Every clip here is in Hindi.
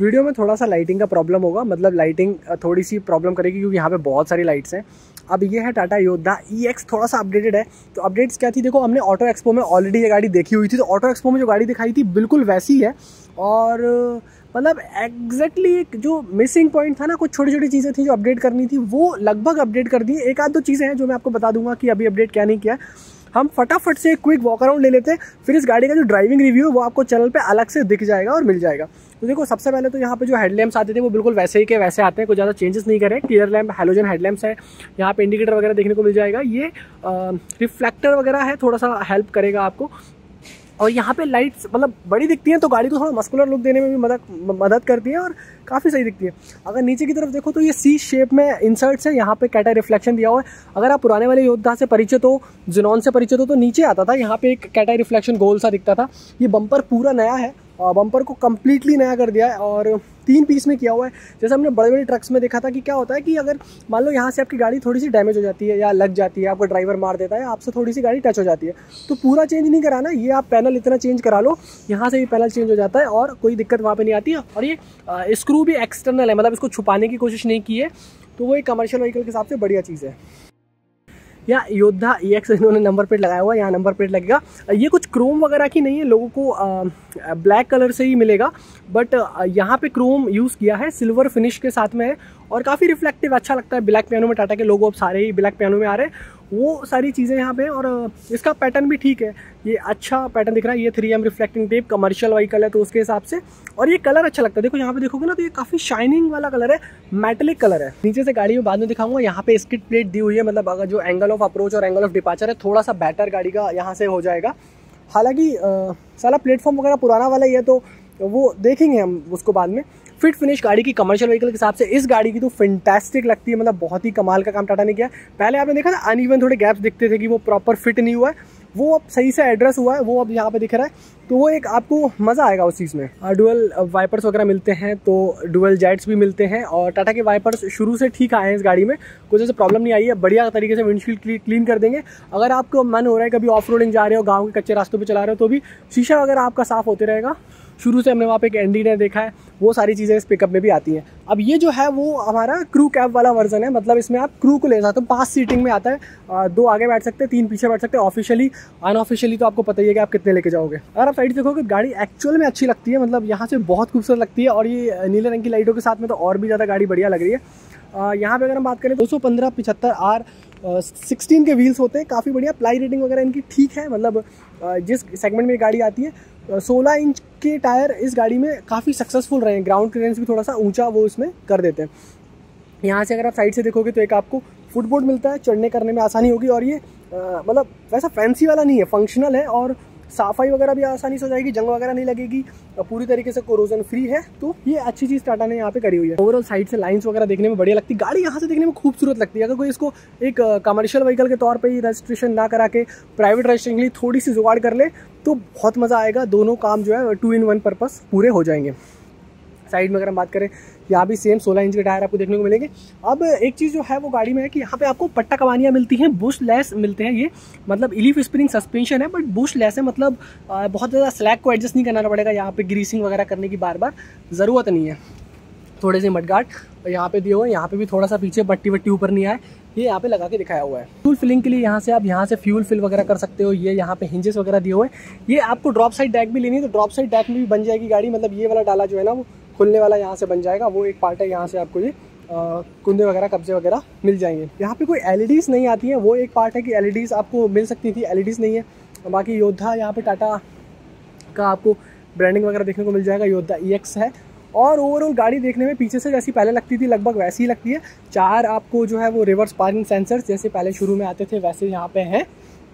वीडियो में थोड़ा सा लाइटिंग का प्रॉब्लम होगा, मतलब लाइटिंग थोड़ी सी प्रॉब्लम करेगी क्योंकि यहाँ पे बहुत सारी लाइट्स हैं। अब ये है टाटा योद्धा EX, थोड़ा सा अपडेटेड है। तो अपडेट्स क्या थी, देखो हमने ऑटो एक्सपो में ऑलरेडी ये गाड़ी देखी हुई थी, तो ऑटो एक्सपो में जो गाड़ी दिखाई थी बिल्कुल वैसी है। और मतलब एग्जैक्टली जो मिसिंग पॉइंट था ना, कुछ छोटी छोटी चीज़ें थी जो अपडेट करनी थी, वो लगभग अपडेट कर दी। एक आध दो चीज़ें हैं जो मैं आपको बता दूंगा कि अभी अपडेट क्या नहीं किया। हम फटाफट से क्विक वॉक अराउंड ले लेते हैं, फिर इस गाड़ी का जो ड्राइविंग रिव्यू है वो आपको चैनल पे अलग से दिख जाएगा और मिल जाएगा। तो देखो सबसे पहले तो यहाँ पे जो हेडलैम्प्स आते थे वो बिल्कुल वैसे ही के वैसे आते हैं, कुछ ज़्यादा चेंजेस नहीं करे। क्लियर लैम्प, हैलोजन हेडलैम्प्स है, यहाँ पे इंडिकेटर वगैरह देखने को मिल जाएगा। ये रिफ्लेक्टर वगैरह है, थोड़ा सा हेल्प करेगा आपको। और यहाँ पे लाइट्स मतलब बड़ी दिखती हैं तो गाड़ी को थोड़ा मस्कुलर लुक देने में भी मदद करती है और काफ़ी सही दिखती है। अगर नीचे की तरफ देखो तो ये सी शेप में इंसर्ट्स है, यहाँ पे कैटा रिफ्लेक्शन दिया हुआ है। अगर आप पुराने वाले योद्धा से परिचित हो, ज़ेनॉन से परिचित हो, तो नीचे आता था यहाँ पे एक कैटा रिफ्लेक्शन गोल सा दिखता था। ये बम्पर पूरा नया है, बम्पर को कम्प्लीटली नया कर दिया है और 3 पीस में किया हुआ है। जैसे हमने बड़े बड़े ट्रक्स में देखा था कि क्या होता है कि अगर मान लो यहाँ से आपकी गाड़ी थोड़ी सी डैमेज हो जाती है या लग जाती है, आपको ड्राइवर मार देता है, आपसे थोड़ी सी गाड़ी टच हो जाती है, तो पूरा चेंज नहीं कराना, ये आप पैनल इतना चेंज करा लो, यहाँ से भी पैनल चेंज हो जाता है और कोई दिक्कत वहाँ पे नहीं आती है। और ये स्क्रू भी एक्सटर्नल है, मतलब इसको छुपाने की कोशिश नहीं की है, तो वो एक कमर्शियल व्हीकल के हिसाब से बढ़िया चीज़ है। या योद्धा EX इन्होंने नंबर प्लेट लगाया हुआ है, यहाँ नंबर प्लेट लगेगा। ये कुछ क्रोम वगैरह की नहीं है, लोगों को ब्लैक कलर से ही मिलेगा, बट यहाँ पे क्रोम यूज़ किया है, सिल्वर फिनिश के साथ में है और काफ़ी रिफ्लेक्टिव अच्छा लगता है। ब्लैक पियानो में टाटा के लोगो अब सारे ही ब्लैक पियानो में आ रहे हैं, वो सारी चीज़ें यहाँ पे। और इसका पैटर्न भी ठीक है, ये अच्छा पैटर्न दिख रहा है। ये 3M reflecting tape, commercial vehicle है तो उसके हिसाब से। और ये कलर अच्छा लगता है, देखो यहाँ पे देखोगे ना तो ये काफ़ी शाइनिंग वाला कलर है, मेटेलिक कलर है। नीचे से गाड़ी में बाद में दिखाऊंगा, यहाँ पे स्किड प्लेट दी हुई है, मतलब अगर जो एंगल ऑफ अप्रोच और एंगल ऑफ डिपार्चर है थोड़ा सा बेटर गाड़ी का यहाँ से हो जाएगा। हालांकि सारा प्लेटफॉर्म वगैरह पुराना वाला ही है तो वो देखेंगे हम उसको बाद में। फिट फिनिश गाड़ी की कमर्शियल व्हीकल के हिसाब से इस गाड़ी की तो फैंटास्टिक लगती है, मतलब बहुत ही कमाल का काम टाटा ने किया। पहले आपने देखा था अनइवन थोड़े गैप्स दिखते थे कि वो प्रॉपर फिट नहीं हुआ है, वो अब सही से एड्रेस हुआ है, वो अब यहाँ पे दिख रहा है, तो वो एक आपको मज़ा आएगा उस चीज़ में। डुअल वाइपर्स वगैरह मिलते हैं, तो डुअल जेट्स भी मिलते हैं और टाटा के वाइपर्स शुरू से ठीक आए हैं इस गाड़ी में, कुछ ऐसे प्रॉब्लम नहीं आई है, बढ़िया तरीके से विंडशील्ड क्लीन कर देंगे। अगर आपको मन हो रहा है कभी ऑफ रोडिंग जा रहे हो, गाँव के कच्चे रास्तों पर चला रहे हो, तो भी शीशा वगैरह आपका साफ होते रहेगा। शुरू से हमने वहाँ पे एक एंडीना देखा है, वो सारी चीज़ें इस पिकअप में भी आती हैं। अब ये जो है वो हमारा क्रू कैब वाला वर्जन है, मतलब इसमें आप क्रू को ले सकते हो, 5 सीटिंग में आता है, 2 आगे बैठ सकते हैं, 3 पीछे बैठ सकते हैं। ऑफिशियली अनऑफिशियली तो आपको पता ही है कि आप कितने लेके जाओगे। अगर आप साइड देखोगे गाड़ी एक्चुअल में अच्छी लगती है, मतलब यहाँ से बहुत खूबसूरत लगती है और ये नीले रंग की लाइटों के साथ में तो और भी ज़्यादा गाड़ी बढ़िया लग रही है। यहाँ पे अगर हम बात करें 215/75R 16 के व्हील्स होते हैं, काफ़ी बढ़िया। प्लाई रेटिंग वगैरह इनकी ठीक है, मतलब जिस सेगमेंट में गाड़ी आती है 16 इंच के टायर इस गाड़ी में काफ़ी सक्सेसफुल रहे हैं, ग्राउंड क्लियरेंस भी थोड़ा सा ऊंचा वो इसमें कर देते हैं। यहाँ से अगर आप साइड से देखोगे तो एक आपको फुटबोर्ड मिलता है, चढ़ने करने में आसानी होगी और ये मतलब वैसा फैंसी वाला नहीं है, फंक्शनल है और सफाई वगैरह भी आसानी से हो जाएगी, जंग वगैरह नहीं लगेगी, पूरी तरीके से कोरोजन फ्री है, तो ये अच्छी चीज़ टाटा ने यहाँ पे करी हुई है। ओवरऑल साइड से लाइंस वगैरह देखने में बढ़िया लगती है, गाड़ी यहाँ से देखने में खूबसूरत लगती है। अगर कोई इसको एक कमर्शियल व्हीकल के तौर पे ही रजिस्ट्रेशन ना करा के प्राइवेट रजिस्ट्रेशन के लिए थोड़ी सी जुगाड़ कर ले तो बहुत मज़ा आएगा, दोनों काम जो है 2 in 1 पर्पस पूरे हो जाएंगे। साइड में अगर हम बात करें, यहाँ भी सेम 16 इंच के टायर आपको देखने को मिलेंगे। अब एक चीज़ जो है वो गाड़ी में है कि यहाँ पे आपको पट्टा कवानियाँ मिलती हैं, बुश लेस मिलते हैं। ये मतलब इलीफ स्प्रिंग सस्पेंशन है बट बुश लेस है, मतलब बहुत ज़्यादा स्लैग को एडजस्ट नहीं करना पड़ेगा, यहाँ पे ग्रीसिंग वगैरह करने की बार बार ज़रूरत नहीं है। थोड़े से मडगार्ड यहाँ पे दिए हुए हैं, यहाँ पे भी थोड़ा सा पीछे बट्टी वट्टी ऊपर नहीं आए, ये यहाँ पे लगा के दिखाया हुआ है। फ्यूल फिलिंग के लिए यहाँ से आप यहाँ से फ्यूल फिल वगैरह कर सकते हो। ये यहाँ पे हिंजेस वगैरह दिए हुए हैं। ये आपको ड्रॉप साइड डैक भी लेनी है तो ड्रॉप साइड डैक में भी बन जाएगी गाड़ी, मतलब ये वाला डाला जो है ना वो खुलने वाला यहाँ से बन जाएगा, वो एक पार्ट है। यहाँ से आपको ये कुंदे वगैरह कब्जे वगैरह मिल जाएंगे। यहाँ पे कोई LEDs नहीं आती हैं, वो एक पार्ट है कि LEDs आपको मिल सकती थी, LEDs नहीं है। बाकी योद्धा यहाँ पे टाटा का आपको ब्रांडिंग वगैरह देखने को मिल जाएगा, योद्धा EX है। और ओवरऑल गाड़ी देखने में पीछे से जैसी पहले लगती थी लगभग वैसी ही लगती है। 4 आपको जो है वो रिवर्स पार्किंग सेंसर्स जैसे पहले शुरू में आते थे वैसे यहाँ पे हैं।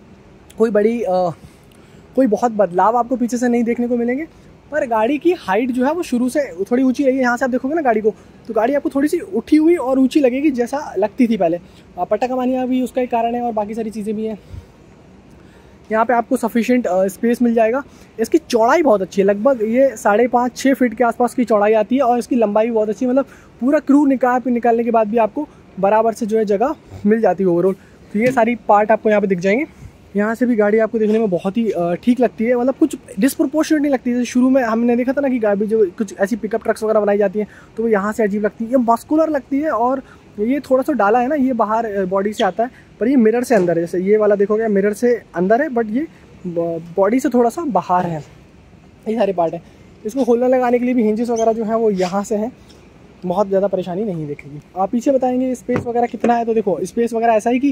कोई बहुत बदलाव आपको पीछे से नहीं देखने को मिलेंगे, पर गाड़ी की हाइट जो है वो शुरू से थोड़ी ऊंची रही है। यहाँ से आप देखोगे ना गाड़ी को तो गाड़ी आपको थोड़ी सी उठी हुई और ऊंची लगेगी जैसा लगती थी पहले। पट्टा कमानियाँ भी उसका एक कारण है और बाकी सारी चीज़ें भी हैं। यहाँ पे आपको सफिशिएंट स्पेस मिल जाएगा। इसकी चौड़ाई बहुत अच्छी है, लगभग ये 5.5-6 फीट के आसपास की चौड़ाई आती है और इसकी लंबाई भी बहुत अच्छी है, मतलब पूरा क्रू निकालने के बाद भी आपको बराबर से जो है जगह मिल जाती है ओवरऑल। तो ये सारी पार्ट आपको यहाँ पे दिख जाएंगे। यहाँ से भी गाड़ी आपको देखने में बहुत ही ठीक लगती है, मतलब कुछ डिस्प्रोपोर्शनेट नहीं लगती है। जैसे शुरू में हमने देखा था ना कि गाड़ी जो कुछ ऐसी पिकअप ट्रक्स वगैरह बनाई जाती हैं तो वो यहाँ से अजीब लगती है, ये मस्कुलर लगती है। और ये थोड़ा सा डाला है ना, ये बाहर बॉडी से आता है पर ये मिरर से अंदर है। जैसे ये वाला देखोगे मिरर से अंदर है बट ये बॉडी से थोड़ा सा बाहर है, ये सारे पार्ट है। इसको खोलने लगाने के लिए भी हिंजेस वगैरह जो है वो यहाँ से हैं, बहुत ज़्यादा परेशानी नहीं दिखेगी। आप पीछे बताएंगे स्पेस वगैरह कितना है, तो देखो स्पेस वगैरह ऐसा ही कि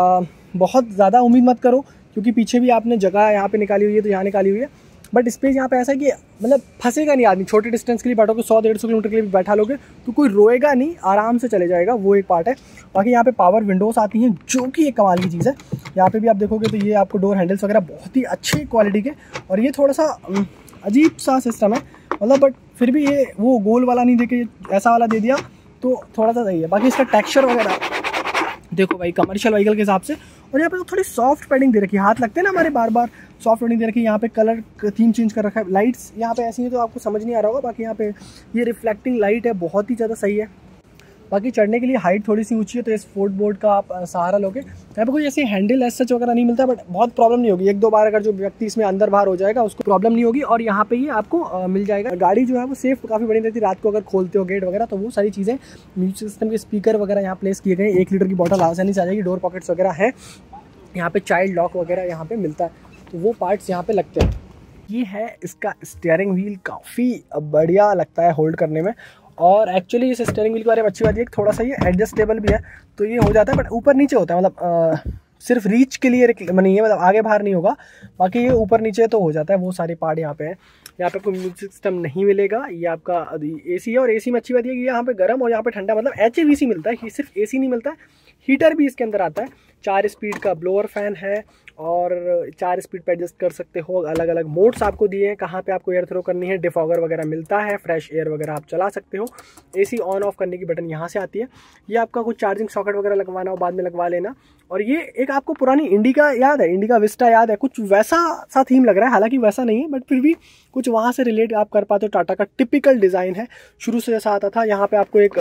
बहुत ज़्यादा उम्मीद मत करो, क्योंकि पीछे भी आपने जगह यहाँ पे निकाली हुई है तो यहाँ निकाली हुई है, बट स्पेस यहाँ पे ऐसा है कि मतलब फंसेगा नहीं आदमी। छोटे डिस्टेंस के लिए बैठोगे, 100-150 किलोमीटर के लिए भी बैठा लोगे तो कोई रोएगा नहीं, आराम से चले जाएगा, वो एक पार्ट है। बाकी यहाँ पे पावर विंडोज़ आती हैं जो कि एक कमाल की चीज़ है। यहाँ पे भी आप देखोगे तो ये आपको डोर हैंडल्स वगैरह बहुत ही अच्छी क्वालिटी के, और ये थोड़ा सा अजीब सा सिस्टम है मतलब, बट फिर भी ये वो गोल वाला नहीं देके ऐसा वाला दे दिया तो थोड़ा सा सही है। बाकी इसका टेक्सचर वगैरह देखो भाई कमर्शियल व्हीकल के हिसाब से। और यहाँ पे तो थोड़ी सॉफ्ट पैडिंग दे रखी है, हाथ लगते हैं ना हमारे बार बार, सॉफ्ट पैडिंग दे रखी है। यहाँ पे कलर थीम चेंज कर रखा है, लाइट्स यहाँ पे ऐसी है तो आपको समझ नहीं आ रहा होगा। बाकी यहाँ पे ये रिफ्लेक्टिंग लाइट है, बहुत ही ज़्यादा सही है। बाकी चढ़ने के लिए हाइट थोड़ी सी ऊंची है तो इस फोर्ट बोर्ड का आप सहारा लोगे। यहाँ पे कोई ऐसे हैंडल एज सच वगैरह नहीं मिलता, बट बहुत प्रॉब्लम नहीं होगी। 1-2 बार अगर जो व्यक्ति इसमें अंदर बाहर हो जाएगा उसको प्रॉब्लम नहीं होगी। और यहाँ पे ये आपको मिल जाएगा। गाड़ी जो है वो सेफ काफ़ी बड़ी रहती है, रात को अगर खोलते हो गेट वगैरह तो वो सारी चीज़ें। म्यूजिक सिस्टम के स्पीकर वगैरह यहाँ प्लेस किए गए, 1 लीटर की बॉटल आसानी से आ जाएगी, डोर पॉकेट्स वगैरह है। यहाँ पे चाइल्ड लॉक वगैरह यहाँ पे मिलता है, तो वो पार्ट्स यहाँ पे लगते हैं। ये है इसका स्टीयरिंग व्हील, काफ़ी बढ़िया लगता है होल्ड करने में। और एक्चुअली इस स्टीयरिंग व्हील के बारे में अच्छी बात है कि थोड़ा सा ये एडजस्टेबल भी है, तो ये हो जाता है, बट ऊपर नीचे होता है, मतलब सिर्फ रीच के लिए नहीं है, मतलब आगे बाहर नहीं होगा। बाकी ये ऊपर नीचे तो हो जाता है, वो सारे पार्ट यहाँ पे हैं। यहाँ पे कोई म्यूजिक सिस्टम नहीं मिलेगा। ये आपका एसी है, और एसी में अच्छी बात है कि यहाँ पे गर्म और यहाँ पे ठंडा, मतलब HVAC मिलता है, सिर्फ एसी नहीं मिलता है, हीटर भी इसके अंदर आता है। 4 स्पीड का ब्लोअर फैन है और 4 स्पीड पे एडजस्ट कर सकते हो। अलग अलग मोड्स आपको दिए हैं, कहाँ पे आपको एयर थ्रो करनी है, डिफॉगर वगैरह मिलता है, फ्रेश एयर वगैरह आप चला सकते हो। एसी ऑन ऑफ करने की बटन यहाँ से आती है। ये आपका कुछ चार्जिंग सॉकेट वगैरह लगवाना हो बाद में लगवा लेना। और ये एक आपको पुरानी इंडिका याद है, इंडिका विस्टा याद है, कुछ वैसा सा थीम लग रहा है, हालांकि वैसा नहीं है बट फिर भी कुछ वहाँ से रिलेट आप कर पाते हो। टाटा का टिपिकल डिज़ाइन है, शुरू से जैसा आता था। यहाँ पे आपको एक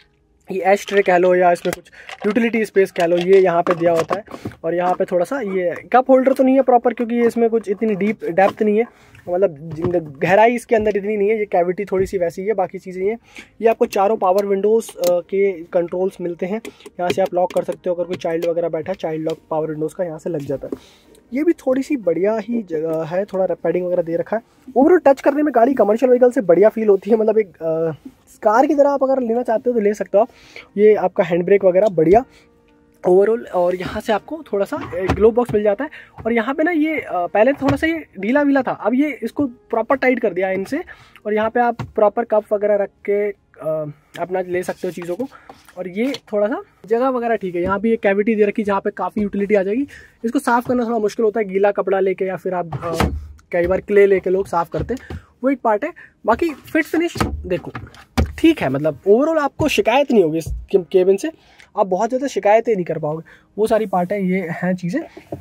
ये एश ट्रे कह लो या इसमें कुछ यूटिलिटी स्पेस कह लो, ये यहाँ पे दिया होता है। और यहाँ पे थोड़ा सा ये कप होल्डर तो नहीं है प्रॉपर, क्योंकि ये इसमें कुछ इतनी डीप डेप्थ नहीं है, मतलब गहराई इसके अंदर इतनी नहीं है, ये कैविटी थोड़ी सी वैसी है, बाकी चीज़ें ये। ये आपको चारों पावर विंडोज़ के कंट्रोल्स मिलते हैं, यहाँ से आप लॉक कर सकते हो। अगर कोई चाइल्ड वगैरह बैठा है, चाइल्ड लॉक पावर विंडोज़ का यहाँ से लग जाता है। ये भी थोड़ी सी बढ़िया ही जगह है, थोड़ा पैडिंग वगैरह दे रखा है। ओवरऑल टच करने में गाड़ी कमर्शियल व्हीकल से बढ़िया फील होती है, मतलब एक कार की तरह आप अगर लेना चाहते हो तो ले सकते हो आप। ये आपका हैंड ब्रेक वगैरह बढ़िया ओवरऑल। और यहाँ से आपको थोड़ा सा ग्लो बॉक्स मिल जाता है। और यहाँ पे ना ये पहले थोड़ा सा ये ढीला वीला था, अब ये इसको प्रॉपर टाइट कर दिया है इनसे। और यहाँ पे आप प्रॉपर कप वगैरह रख के अपना ले सकते हो चीज़ों को। और ये थोड़ा सा जगह वगैरह ठीक है। यहाँ भी एक कैविटी दे रखी जहाँ पे काफ़ी यूटिलिटी आ जाएगी। इसको साफ़ करना थोड़ा मुश्किल होता है, गीला कपड़ा लेके या फिर आप कई बार क्ले लेके लोग साफ़ करते हैं, वो एक पार्ट है। बाकी फिट फिनिश देखो ठीक है, मतलब ओवरऑल आपको शिकायत नहीं होगी इस केबिन से, आप बहुत ज़्यादा शिकायतें नहीं कर पाओगे, वो सारी पार्ट है, ये हैं चीज़ें।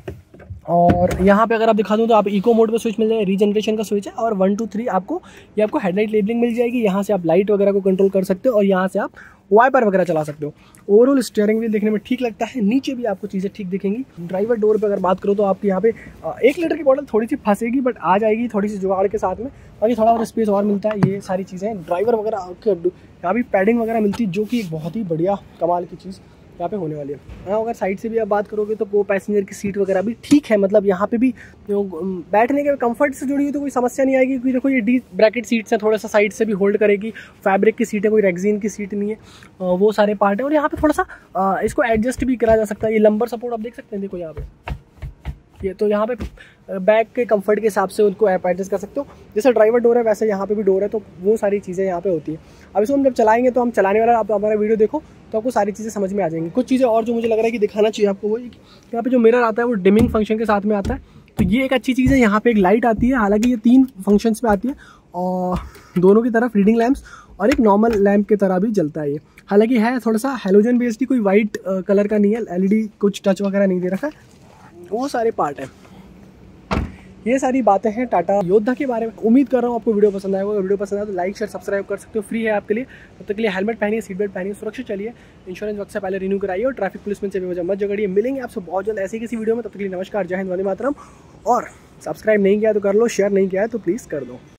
और यहाँ पे अगर आप दिखा दूँ तो आप इको मोड पे स्विच मिल जाएगा, रीजनरेशन का स्विच है। और 1 2 3 आपको ये आपको हेडलाइट लेबलिंग मिल जाएगी, यहाँ से आप लाइट वगैरह को कंट्रोल कर सकते हो और यहाँ से आप वाइपर वगैरह चला सकते हो। ओवरऑल स्टीयरिंग व्हील देखने में ठीक लगता है, नीचे भी आपको चीज़ें ठीक दिखेंगी। ड्राइवर डोर पे अगर बात करो तो आपके यहाँ पे 1 लीटर की बॉटल थोड़ी सी फंसेगी, बट आ जाएगी थोड़ी सी जुगाड़ के साथ में। बाकी थोड़ा और स्पेस और मिलता है, ये सारी चीज़ें। ड्राइवर वगैरह यहाँ भी पैडिंग वगैरह मिलती है, जो कि एक बहुत ही बढ़िया कमाल की चीज़ यहाँ पे होने वाली है। हाँ, अगर साइड से भी आप बात करोगे तो वो पैसेंजर की सीट वगैरह भी ठीक है, मतलब यहाँ पे भी बैठने के कंफर्ट से जुड़ी हुई तो कोई समस्या नहीं आएगी, क्योंकि देखो ये डी ब्रैकेट सीट्स हैं, थोड़ा सा साइड से भी होल्ड करेगी। फैब्रिक की सीट है, कोई रेक्जीन की सीट नहीं है, वो सारे पार्ट है। और यहाँ पे थोड़ा सा इसको एडजस्ट भी करा जा सकता है। ये लंबर सपोर्ट आप देख सकते हैं, देखो यहाँ पे ये तो यहाँ पे बैक के कंफर्ट के हिसाब से उनको ऐप एडजस्ट कर सकते हो। जैसे ड्राइवर डोर है वैसे यहाँ पे भी डोर है, तो वो सारी चीज़ें यहाँ पे होती है। अब इसको हम जब चलाएंगे तो हम चलाने वाला, आप हमारा वीडियो देखो तो आपको सारी चीज़ें समझ में आ जाएंगी। कुछ चीज़ें और जो मुझे लग रहा है कि दिखाना चाहिए आपको, वो यहाँ पे जो मिरर आता है वो डिमिंग फंक्शन के साथ में आता है, तो ये एक अच्छी चीज़ है। यहाँ पे एक लाइट आती है, हालांकि ये 3 फंक्शंस में आती है और दोनों की तरफ रीडिंग लैंप्स और एक नॉर्मल लैंप की तरह भी जलता है ये। हालांकि है थोड़ा सा हेलोजन बेस्ड, कोई वाइट कलर का नहीं है, LED कुछ टच वगैरह नहीं दे रखा है, वो सारे पार्ट है। ये सारी बातें हैं टाटा योद्धा के बारे में। उम्मीद कर रहा हूँ आपको वीडियो पसंद आएगा। वीडियो पसंद आए तो लाइक शेयर सब्सक्राइब कर सकते हो, फ्री है आपके लिए। तब तक के लिए हेलमेट पहनिए, सीट बेल्ट पहनिए, सुरक्षित चलिए, इंश्योरेंस वक्त से पहले रिन्यू कराइए और ट्रैफिक पुलिस में से बेवजह मत झगड़िए। मिलेंगे आपसे बहुत जल्द ऐसी किसी वीडियो में। तब तक के लिए नमस्कार, जय हिंद, वंदे मातरम। और सब्सक्राइब नहीं किया तो कर लो, शेयर नहीं किया है तो प्लीज़ कर दो।